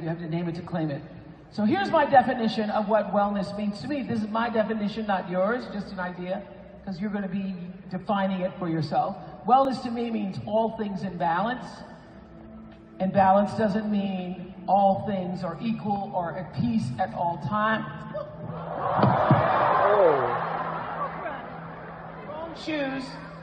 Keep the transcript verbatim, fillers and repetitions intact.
You have to name it to claim it. So here's my definition of what wellness means to me. This is my definition, not yours, just an idea, because you're going to be defining it for yourself. Wellness to me means all things in balance. And balance doesn't mean all things are equal or at peace at all times. Oh. Wrong shoes.